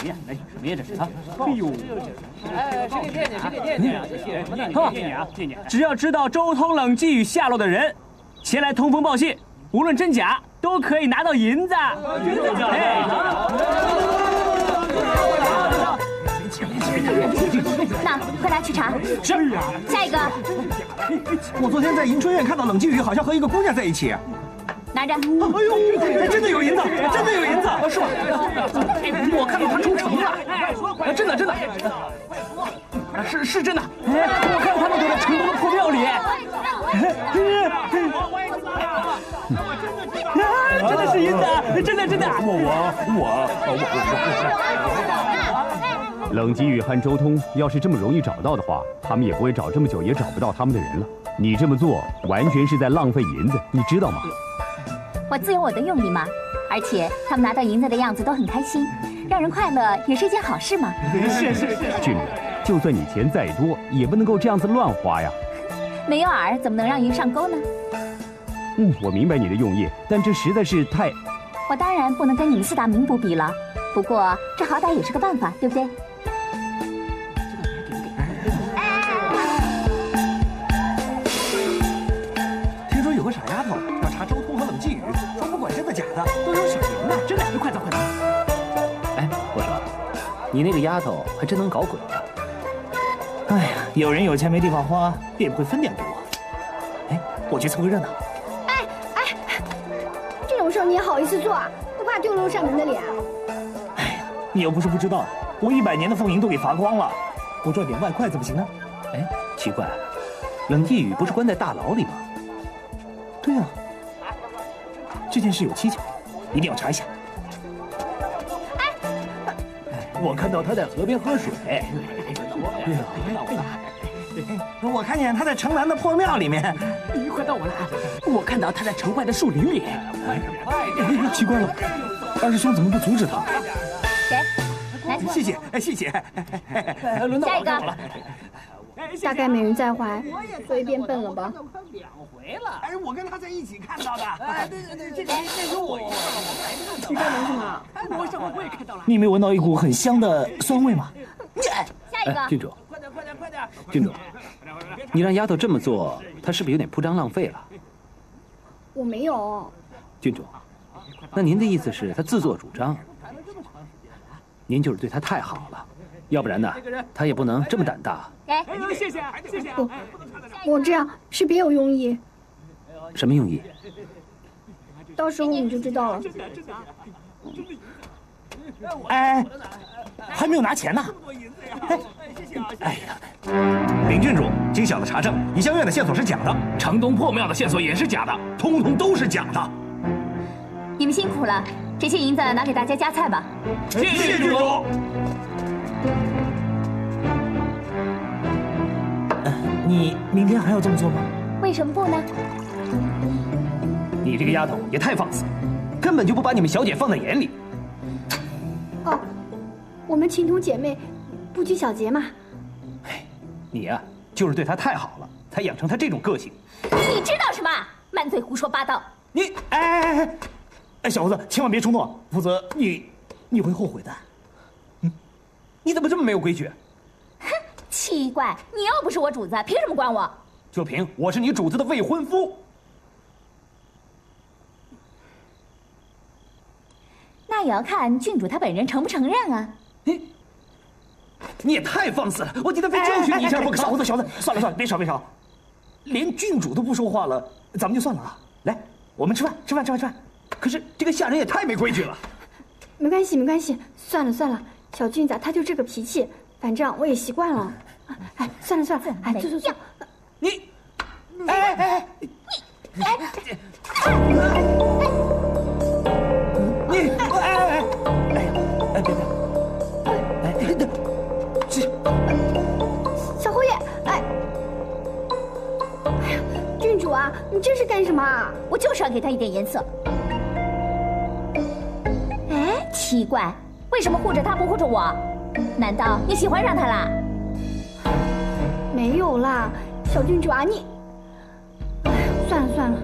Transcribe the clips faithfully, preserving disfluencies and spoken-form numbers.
么呀？来什么呀？这是啊！哎呦！ 哎，谁给骗你？谁给骗你啊？这骗什么呢？你骗你啊！骗你！ 只要知道周通冷季雨下落的人，前来通风报信，无论真假，都可以拿到银子。银子！哎！ 那快拿去查。 是啊。 下一个。 我昨天在迎春院看到冷季雨好像和一个姑娘在一起。 拿着！哎呦，真的有银子，真的有银子， 是吧？我看到他出城了，真的真的，是是真的。哎，我看到他们躲在城东的破庙里。真的是银子，真的真的。 我我我。冷季雨和周通要是这么容易找到的话，他们也不会找这么久也找不到他们的人了。你这么做完全是在浪费银子，你知道吗？ 我自有我的用意嘛，而且他们拿到银子的样子都很开心，让人快乐也是一件好事嘛。 是是是， 俊子，就算你钱再多，也不能够这样子乱花呀。 没有饵怎么能让鱼上钩呢？ 嗯，我明白你的用意，但这实在是太…… 我当然不能跟你们四大名捕比了，不过这好歹也是个办法，对不对？ 有个傻丫头要查周通和冷季雨，说不管真的假的都有小银呢。 真的，快走快走！ 哎，我说，你那个丫头还真能搞鬼啊！哎呀，有人有钱没地方花，也不会分点给我。哎，我去凑个热闹。 哎哎，这种事儿你也好意思做啊？不怕丢了善门的脸？ 哎呀，你又不是不知道，我一百年的俸银都给罚光了，我赚点外快怎么行呢？哎，奇怪，冷季雨不是关在大牢里吗？ 对啊，这件事有蹊跷，一定要查一下。哎，我看到他在河边喝水。对啊， 我看见他在城南的破庙里面。 快到我了！我看到他在城外的树林里。 奇怪了，二师兄怎么不阻止他？ 谁？来， 谢谢，谢谢。 轮到下一个。 大概美人在怀，所以变笨了吧？ 两回了。 哎，我跟他在一起看到的。 哎，对对对，这个那时候我奇怪了是吗？ 我上我也看到了。 你没闻到一股很香的酸味吗？ 下一个。 郡主， 快点快点快点！ 郡主，你让丫头这么做，她是不是有点铺张浪费了？ 我没有。 郡主，那您的意思是她自作主张？您就是对她太好了。 要不然呢，他也不能这么胆大。 哎， 谢谢谢谢。 不，我这样是别有用意。 什么用意？ 到时候你就知道了。 哎，还没有拿钱呢。 哎呀，林郡主，经小的查证，怡香院的线索是假的，城东破庙的线索也是假的，通通都是假的。 你们辛苦了，这些银子拿给大家夹菜吧。 谢谢郡主。 你明天还要这么做吗？ 为什么不呢？ 你这个丫头也太放肆，根本就不把你们小姐放在眼里。 哦，我们情同姐妹，不拘小节嘛。 哎，你呀、啊，就是对她太好了，才养成她这种个性。 你知道什么？满嘴胡说八道！ 你哎哎哎哎，小伙子，千万别冲动，否则你你会后悔的。嗯，你怎么这么没有规矩？ 奇怪，你又不是我主子，凭什么管我？ 就凭我是你主子的未婚夫。 那也要看郡主她本人承不承认啊。 你你也太放肆了，我今天非教训你一下不可。小伙子，小子，算了算了，别吵别吵，连郡主都不说话了，咱们就算了啊。来，我们吃饭吃饭吃饭吃饭。可是这个下人也太没规矩了。 没关系没关系，算了算了，小俊子他就这个脾气。 反正我也习惯了，哎，算了算了，哎，坐坐坐。 你，哎哎哎，你，哎，你，哎哎哎，哎呀，哎别别，哎哎这， 小侯爷，哎，哎呀，郡主啊，你这是干什么啊？ 我就是要给他一点颜色。哎，奇怪，为什么护着他不护着我？ 难道你喜欢上他啦？ 没有啦，小郡主啊，你……哎呀，算了算了。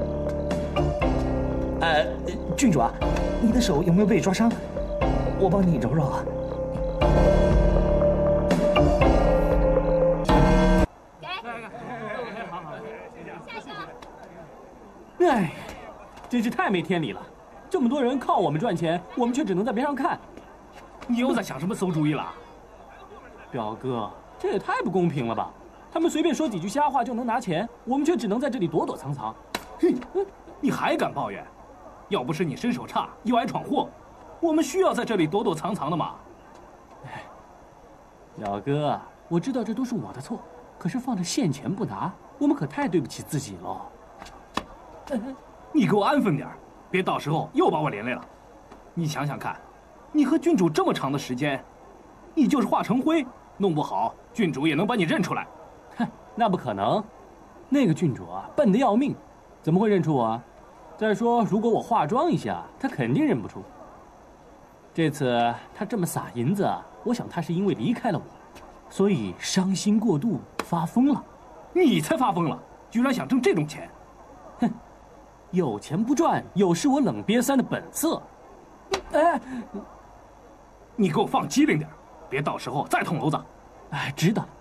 呃，郡主啊，你的手有没有被抓伤？我帮你揉揉啊。 哎，真是太没天理了！这么多人靠我们赚钱，我们却只能在边上看。 你又在想什么馊主意了？ 表哥，这也太不公平了吧！他们随便说几句瞎话就能拿钱，我们却只能在这里躲躲藏藏。 嘿，你还敢抱怨？要不是你身手差，又爱闯祸，我们需要在这里躲躲藏藏的吗？ 哎，表哥，我知道这都是我的错，可是放着现钱不拿，我们可太对不起自己了。 你给我安分点，别到时候又把我连累了。你想想看，你和郡主这么长的时间，你就是化成灰，弄不好郡主也能把你认出来。 哼，那不可能，那个郡主啊，笨得要命，怎么会认出我啊？再说，如果我化妆一下，她肯定认不出。这次她这么撒银子，我想她是因为离开了我，所以伤心过度发疯了。 你才发疯了，居然想挣这种钱！ 哼，有钱不赚，有失我冷瘪三的本色。哎， 你给我放机灵点，别到时候再捅娄子。 哎，知道。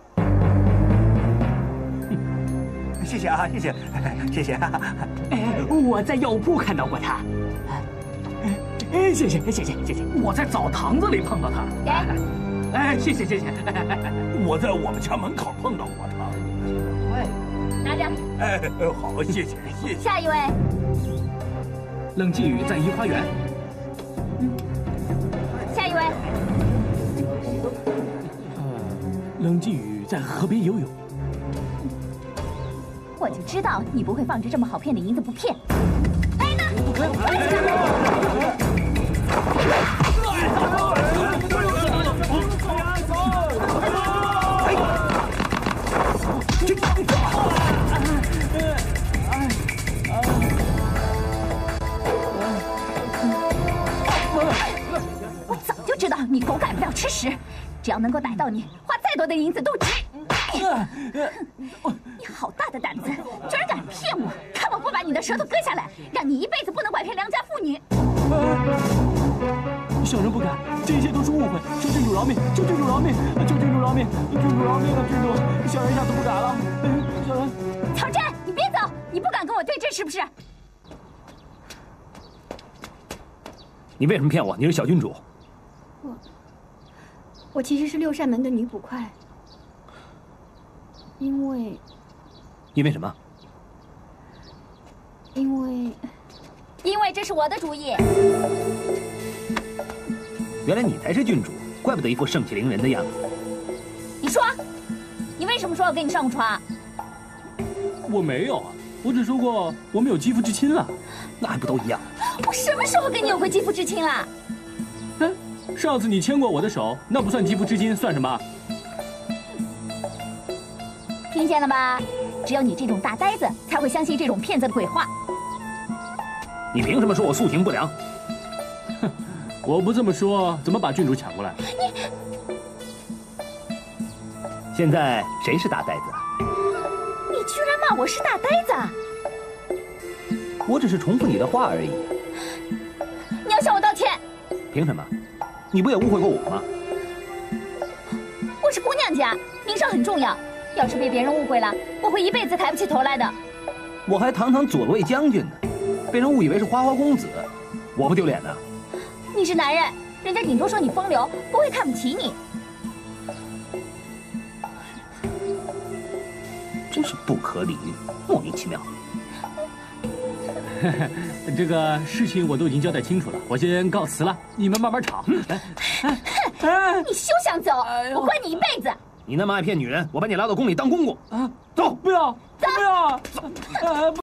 谢谢啊，谢谢，谢谢。 哎，我在药铺看到过他。哎，谢谢，谢谢，谢谢。 我在澡堂子里碰到他。哎，谢谢，谢谢。 我在我们家门口碰到过他。 喂，拿着。 哎，好，谢谢，谢谢。 下一位。 冷季雨在怡花园。 嗯。下一位。 呃，冷季雨在河边游泳。 我就知道你不会放着这么好骗的银子不骗。哎，那快起来！我早就知道你狗改不了吃屎，只要能够逮到你，花再多的银子都值。你好大的胆子，居然敢骗我！看我不把你的舌头割下来，让你一辈子不能拐骗良家妇女！ 小人不敢，这一切都是误会，求郡主饶命！求郡主饶命！求郡主饶命！郡主饶命啊！郡主，小人下次不敢了。小人， 曹真，你别走！你不敢跟我对峙是不是？ 你为什么骗我？你是小郡主。 我，我其实是六扇门的女捕快。因为， 因为什么？ 因为， 因为这是我的主意。 原来你才是郡主，怪不得一副盛气凌人的样子。 你说，你为什么说要跟你上过床？ 我没有啊，我只说过我们有肌肤之亲了。 那还不都一样？ 我什么时候跟你有过肌肤之亲了？ 嗯，上次你牵过我的手，那不算肌肤之亲，算什么？ 听见了吧？只有你这种大呆子才会相信这种骗子的鬼话。 你凭什么说我素行不良？ 哼，我不这么说，怎么把郡主抢过来？ 你现在谁是大呆子？ 你居然骂我是大呆子！ 我只是重复你的话而已。 你要向我道歉。 凭什么？你不也误会过我吗？ 我是姑娘家，名声很重要。要是被别人误会了，我会一辈子抬不起头来的。 我还堂堂左卫将军呢，被人误以为是花花公子，我不丢脸呢？ 你是男人，人家顶多说你风流，不会看不起你。 真是不可理喻，莫名其妙。 这个事情我都已经交代清楚了，我先告辞了，你们慢慢吵。 哼，你休想走，我管你一辈子。 你那么爱骗女人，我把你拉到宫里当公公。 啊，走，不要， 走， 不要。